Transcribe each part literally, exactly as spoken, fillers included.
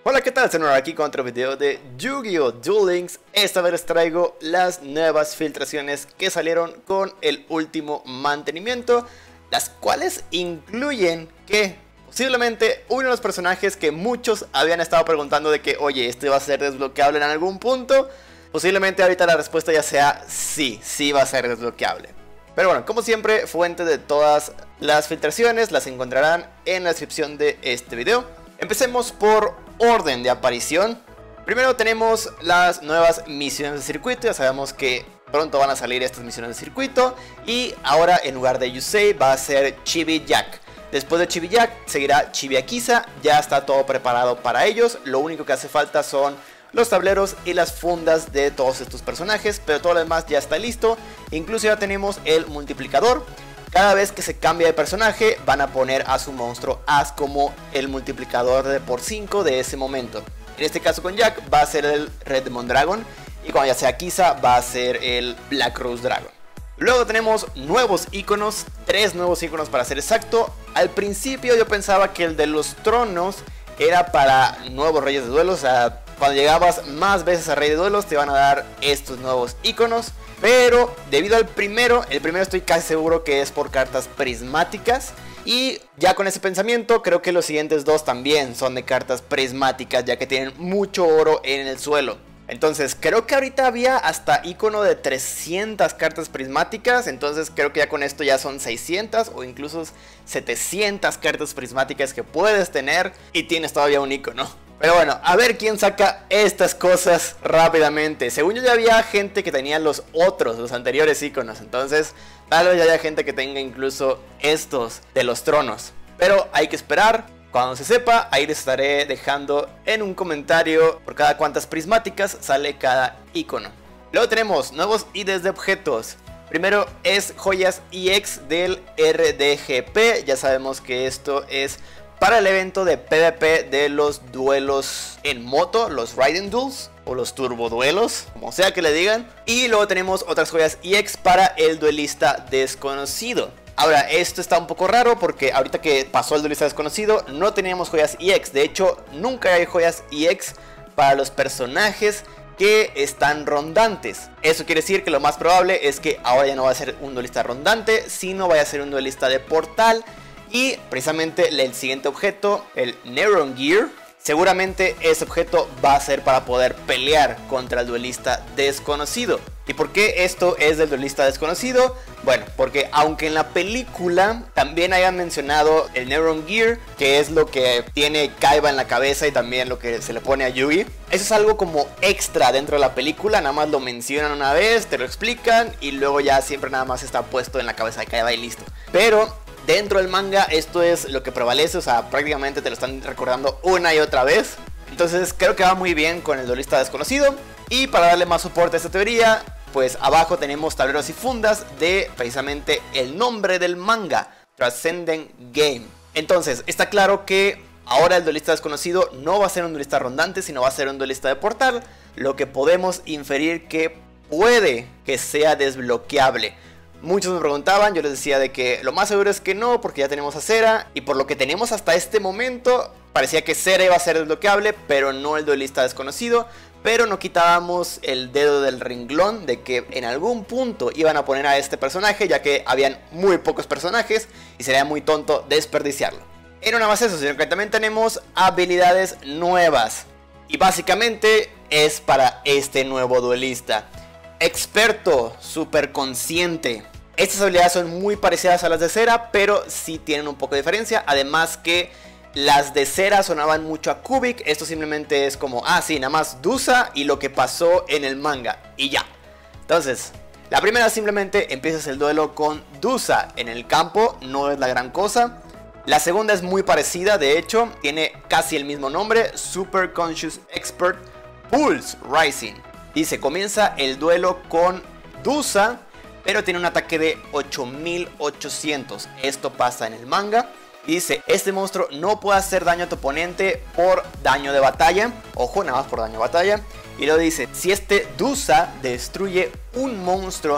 Hola, ¿qué tal? Senor aquí con otro video de Yu-Gi-Oh! Duel Links. Esta vez les traigo las nuevas filtraciones que salieron con el último mantenimiento, las cuales incluyen que posiblemente uno de los personajes que muchos habían estado preguntando de que, oye, ¿este va a ser desbloqueable en algún punto? Posiblemente ahorita la respuesta ya sea sí, sí va a ser desbloqueable. Pero bueno, como siempre, fuente de todas las filtraciones las encontrarán en la descripción de este video. Empecemos por orden de aparición. Primero tenemos las nuevas misiones de circuito. Ya sabemos que pronto van a salir estas misiones de circuito. Y ahora en lugar de Yusei va a ser Chibi Jack. Después de Chibi Jack seguirá Chibi Akiza. Ya está todo preparado para ellos. Lo único que hace falta son los tableros y las fundas de todos estos personajes, pero todo lo demás ya está listo. Incluso ya tenemos el multiplicador. Cada vez que se cambia de personaje van a poner a su monstruo As como el multiplicador de por cinco de ese momento. En este caso con Jack va a ser el Red Demon Dragon, y cuando ya sea Kiza va a ser el Black Rose Dragon. Luego tenemos nuevos iconos, tres nuevos iconos para ser exacto. Al principio yo pensaba que el de los tronos era para nuevos reyes de duelos, o sea, cuando llegabas más veces a Rey de Duelos te van a dar estos nuevos iconos. Pero debido al primero, el primero estoy casi seguro que es por cartas prismáticas. Y ya con ese pensamiento creo que los siguientes dos también son de cartas prismáticas, ya que tienen mucho oro en el suelo. Entonces creo que ahorita había hasta icono de trescientas cartas prismáticas. Entonces creo que ya con esto ya son seiscientas o incluso setecientas cartas prismáticas que puedes tener y tienes todavía un icono. Pero bueno, a ver quién saca estas cosas rápidamente. Según yo ya había gente que tenía los otros, los anteriores iconos. Entonces tal vez ya haya gente que tenga incluso estos de los tronos. Pero hay que esperar. Cuando se sepa, ahí les estaré dejando en un comentario por cada cuantas prismáticas sale cada icono. Luego tenemos nuevos I Ds de objetos. Primero es joyas E X del R D G P. Ya sabemos que esto es para el evento de PvP de los duelos en moto, los Riding Duels o los Turbo Duelos, como sea que le digan. Y luego tenemos otras joyas E X para el duelista desconocido. Ahora, esto está un poco raro porque ahorita que pasó el duelista desconocido no teníamos joyas E X. De hecho, nunca hay joyas E X para los personajes que están rondantes. Eso quiere decir que lo más probable es que ahora ya no va a ser un duelista rondante, sino vaya a ser un duelista de portal. Y precisamente el siguiente objeto, el Neuron Gear, seguramente ese objeto va a ser para poder pelear contra el duelista desconocido. ¿Y por qué esto es del duelista desconocido? Bueno, porque aunque en la película también hayan mencionado el Neuron Gear, que es lo que tiene Kaiba en la cabeza y también lo que se le pone a Yugi, eso es algo como extra dentro de la película. Nada más lo mencionan una vez, te lo explican y luego ya siempre nada más está puesto en la cabeza de Kaiba y listo. Pero dentro del manga esto es lo que prevalece, o sea, prácticamente te lo están recordando una y otra vez. Entonces creo que va muy bien con el duelista desconocido. Y para darle más soporte a esta teoría, pues abajo tenemos tableros y fundas de precisamente el nombre del manga, Transcendent Game. Entonces está claro que ahora el duelista desconocido no va a ser un duelista rondante, sino va a ser un duelista de portal, lo que podemos inferir que puede que sea desbloqueable. Muchos me preguntaban, yo les decía de que lo más seguro es que no, porque ya tenemos a Cera. Y por lo que tenemos hasta este momento, parecía que Cera iba a ser desbloqueable, pero no el duelista desconocido. Pero no quitábamos el dedo del renglón de que en algún punto iban a poner a este personaje, ya que habían muy pocos personajes y sería muy tonto desperdiciarlo. Y no nada más eso, sino que también tenemos habilidades nuevas. Y básicamente es para este nuevo duelista. Experto, super consciente. Estas habilidades son muy parecidas a las de Cera, pero sí tienen un poco de diferencia. Además que las de Cera sonaban mucho a Kubik. Esto simplemente es como, ah sí, nada más Dusa y lo que pasó en el manga y ya. Entonces, la primera simplemente empiezas el duelo con Dusa en el campo, no es la gran cosa. La segunda es muy parecida, de hecho, tiene casi el mismo nombre, Super Conscious Expert Pulse Rising. Dice, comienza el duelo con Dusa, pero tiene un ataque de ocho mil ochocientos. Esto pasa en el manga. Dice, este monstruo no puede hacer daño a tu oponente por daño de batalla. Ojo, nada más por daño de batalla. Y luego dice, si este Dusa destruye un monstruo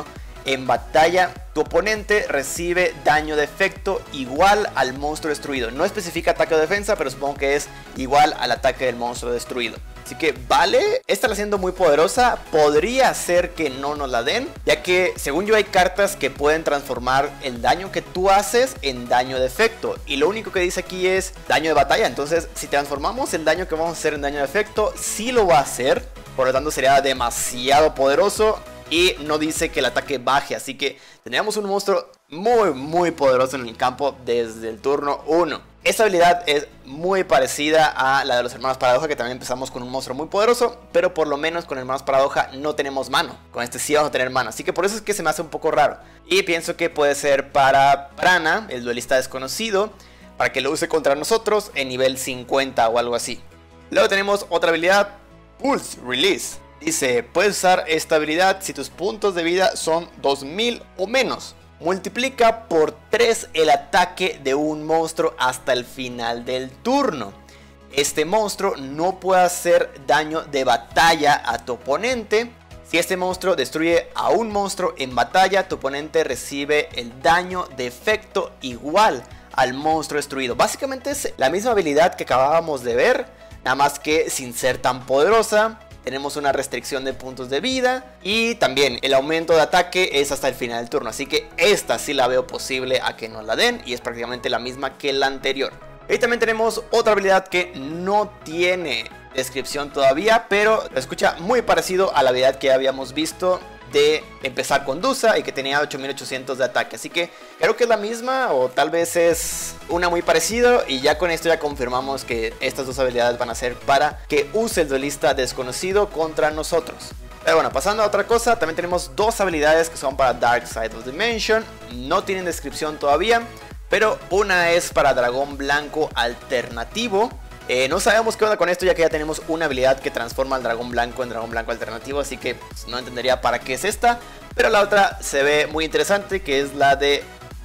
en batalla, tu oponente recibe daño de efecto igual al monstruo destruido. No especifica ataque o defensa, pero supongo que es igual al ataque del monstruo destruido. Así que vale, esta la siendo muy poderosa, podría ser que no nos la den, ya que según yo hay cartas que pueden transformar el daño que tú haces en daño de efecto. Y lo único que dice aquí es daño de batalla, entonces si transformamos el daño que vamos a hacer en daño de efecto, sí lo va a hacer. Por lo tanto sería demasiado poderoso y no dice que el ataque baje, así que tendríamos un monstruo muy muy poderoso en el campo desde el turno uno. Esta habilidad es muy parecida a la de los hermanos paradoja, que también empezamos con un monstruo muy poderoso, pero por lo menos con hermanos paradoja no tenemos mano. Con este sí vamos a tener mano, así que por eso es que se me hace un poco raro. Y pienso que puede ser para Prana, el duelista desconocido, para que lo use contra nosotros en nivel cincuenta o algo así. Luego tenemos otra habilidad, Pulse Release. Dice, puedes usar esta habilidad si tus puntos de vida son dos mil o menos. Multiplica por tres el ataque de un monstruo hasta el final del turno. Este monstruo no puede hacer daño de batalla a tu oponente. Si este monstruo destruye a un monstruo en batalla, tu oponente recibe el daño de efecto igual al monstruo destruido. Básicamente es la misma habilidad que acabábamos de ver, nada más que sin ser tan poderosa. Tenemos una restricción de puntos de vida y también el aumento de ataque es hasta el final del turno. Así que esta sí la veo posible a que nos la den y es prácticamente la misma que la anterior. Y también tenemos otra habilidad que no tiene descripción todavía, pero escucha muy parecido a la habilidad que habíamos visto de empezar con Dusa y que tenía ocho mil ochocientos de ataque. Así que creo que es la misma o tal vez es una muy parecida y ya con esto ya confirmamos que estas dos habilidades van a ser para que use el duelista desconocido contra nosotros. Pero bueno, pasando a otra cosa, también tenemos dos habilidades que son para Dark Side of Dimension. No tienen descripción todavía, pero una es para Dragón Blanco Alternativo. Eh, no sabemos qué onda con esto, ya que ya tenemos una habilidad que transforma al dragón blanco en dragón blanco alternativo, así que pues, no entendería para qué es esta. Pero la otra se ve muy interesante, que es la de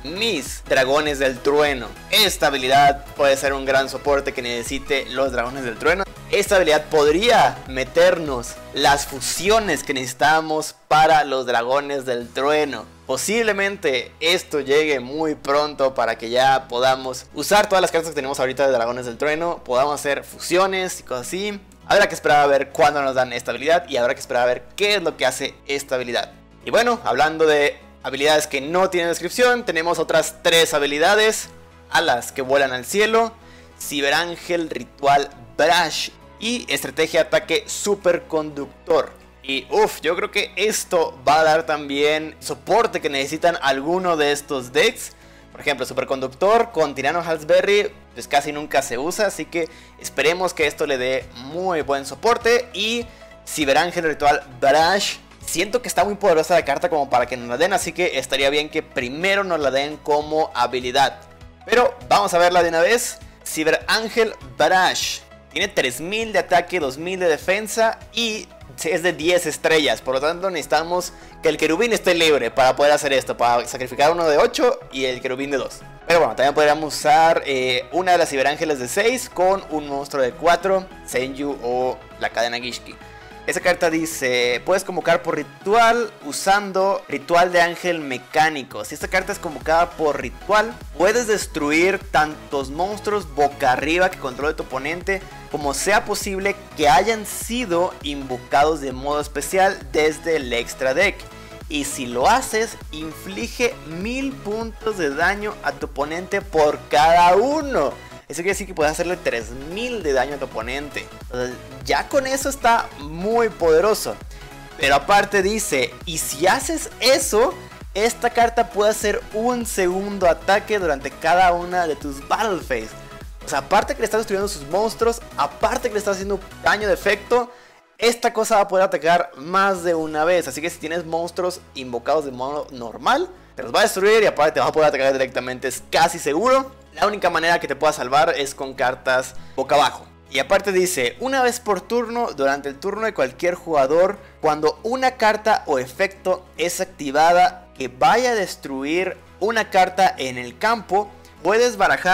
mis dragones del trueno. Esta habilidad puede ser un gran soporte que necesite los dragones del trueno. Esta habilidad podría meternos las fusiones que necesitamos para los dragones del trueno. Posiblemente esto llegue muy pronto para que ya podamos usar todas las cartas que tenemos ahorita de dragones del trueno. Podamos hacer fusiones y cosas así. Habrá que esperar a ver cuándo nos dan esta habilidad y habrá que esperar a ver qué es lo que hace esta habilidad. Y bueno, hablando de habilidades que no tienen descripción, tenemos otras tres habilidades. Alas que vuelan al cielo, Ciberángel Ritual Brash y Estrategia Ataque Superconductor. Y uff, yo creo que esto va a dar también soporte que necesitan alguno de estos decks. Por ejemplo, Superconductor con Tirano Halsberry pues casi nunca se usa, así que esperemos que esto le dé muy buen soporte. Y Ciberángel Ritual Brash, siento que está muy poderosa la carta como para que nos la den, así que estaría bien que primero nos la den como habilidad. Pero vamos a verla de una vez. Ciberángel Brash tiene tres mil de ataque, dos mil de defensa y es de diez estrellas. Por lo tanto necesitamos que el querubín esté libre para poder hacer esto, para sacrificar uno de ocho y el querubín de dos. Pero bueno, también podríamos usar eh, una de las ciberángeles de seis con un monstruo de cuatro, Senju o la cadena Gishki. Esa carta dice, puedes convocar por ritual usando ritual de ángel mecánico. Si esta carta es convocada por ritual, puedes destruir tantos monstruos boca arriba que controle tu oponente como sea posible que hayan sido invocados de modo especial desde el extra deck. Y si lo haces, inflige mil puntos de daño a tu oponente por cada uno. Eso quiere decir que puedes hacerle tres mil de daño a tu oponente. Entonces, ya con eso está muy poderoso. Pero aparte dice, y si haces eso, esta carta puede hacer un segundo ataque durante cada una de tus battle phase. O sea, aparte que le estás destruyendo sus monstruos, aparte que le estás haciendo daño de efecto, esta cosa va a poder atacar más de una vez. Así que si tienes monstruos invocados de modo normal, te los va a destruir y aparte te va a poder atacar directamente, es casi seguro. La única manera que te pueda salvar es con cartas boca abajo. Y aparte dice, una vez por turno, durante el turno de cualquier jugador, cuando una carta o efecto es activada que vaya a destruir una carta en el campo, puedes barajar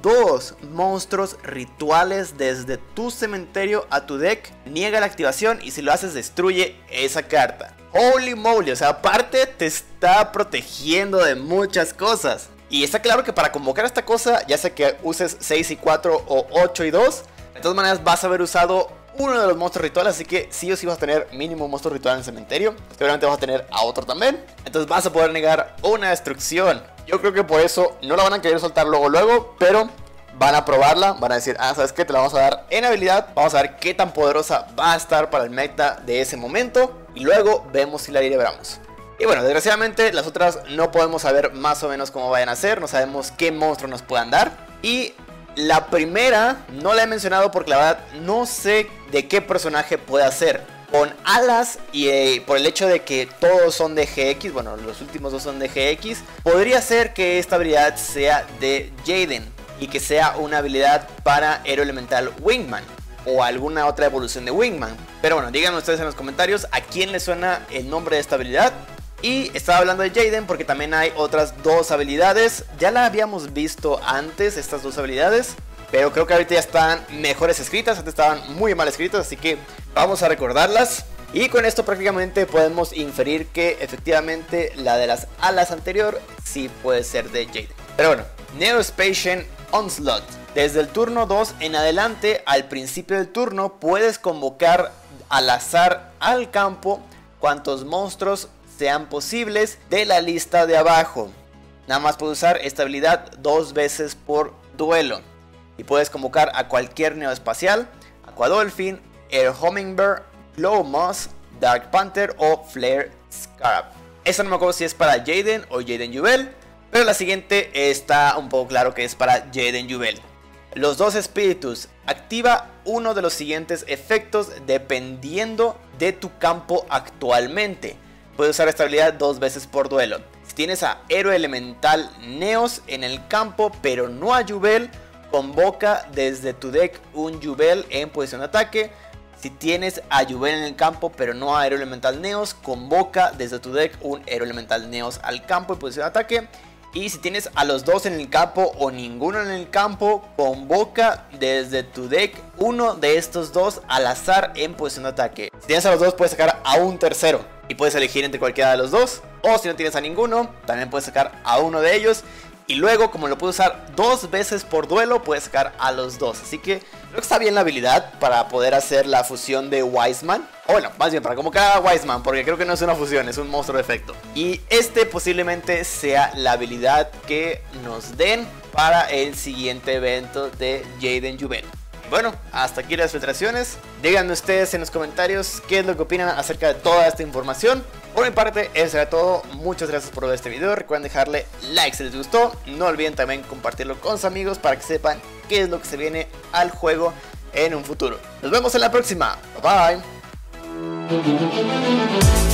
dos monstruos rituales desde tu cementerio a tu deck, niega la activación y si lo haces destruye esa carta. Holy moly, o sea, aparte te está protegiendo de muchas cosas. Y está claro que para convocar esta cosa, ya sea que uses seis y cuatro o ocho y dos, de todas maneras vas a haber usado uno de los monstruos rituales, así que sí o sí vas a tener mínimo un monstruo ritual en el cementerio. Seguramente vas a tener a otro también. Entonces vas a poder negar una destrucción. Yo creo que por eso no la van a querer soltar luego luego, pero van a probarla, van a decir, ah, ¿sabes qué? Te la vamos a dar en habilidad. Vamos a ver qué tan poderosa va a estar para el meta de ese momento. Y luego vemos si la liberamos. Y bueno, desgraciadamente las otras no podemos saber más o menos cómo vayan a ser. No sabemos qué monstruo nos puedan dar. Y la primera no la he mencionado porque la verdad no sé de qué personaje puede ser. Con alas y eh, por el hecho de que todos son de G X, bueno, los últimos dos son de G X, podría ser que esta habilidad sea de Jaden y que sea una habilidad para héroe elemental Wingman o alguna otra evolución de Wingman. Pero bueno, díganme ustedes en los comentarios a quién le suena el nombre de esta habilidad. Y estaba hablando de Jaden porque también hay otras dos habilidades. Ya la habíamos visto antes, estas dos habilidades, pero creo que ahorita ya están mejores escritas. Antes estaban muy mal escritas, así que vamos a recordarlas. Y con esto prácticamente podemos inferir que efectivamente la de las alas anterior sí puede ser de Jaden. Pero bueno, Neospacian Onslaught. Desde el turno dos en adelante, al principio del turno, puedes convocar al azar al campo cuantos monstruos sean posibles de la lista de abajo. Nada más puedes usar esta habilidad dos veces por duelo. Y puedes convocar a cualquier neoespacial, Aquadolphin, Air Hummingbird, Glow Moss, Dark Panther o Flare Scarab. Esta no me acuerdo si es para Jaden o Jaden Jubel, pero la siguiente está un poco claro que es para Jaden Jubel. Los dos espíritus. Activa uno de los siguientes efectos dependiendo de tu campo actualmente. Puedes usar esta habilidad dos veces por duelo. Si tienes a héroe elemental Neos en el campo pero no a Jubel, convoca desde tu deck un Jubel en posición de ataque. Si tienes a Jubel en el campo pero no a héroe elemental Neos, convoca desde tu deck un héroe elemental Neos al campo en posición de ataque. Y si tienes a los dos en el campo o ninguno en el campo, convoca desde tu deck uno de estos dos al azar en posición de ataque. Si tienes a los dos, puedes sacar a un tercero y puedes elegir entre cualquiera de los dos. O si no tienes a ninguno, también puedes sacar a uno de ellos. Y luego, como lo puedes usar dos veces por duelo, puedes sacar a los dos. Así que creo que está bien la habilidad para poder hacer la fusión de Wiseman. O bueno, más bien para convocar a Wiseman, porque creo que no es una fusión, es un monstruo de efecto. Y este posiblemente sea la habilidad que nos den para el siguiente evento de Jaden Jubel. Bueno, hasta aquí las filtraciones. Díganme ustedes en los comentarios qué es lo que opinan acerca de toda esta información. Por mi parte, eso será todo. Muchas gracias por ver este video. Recuerden dejarle like si les gustó. No olviden también compartirlo con sus amigos para que sepan qué es lo que se viene al juego en un futuro. Nos vemos en la próxima. Bye bye.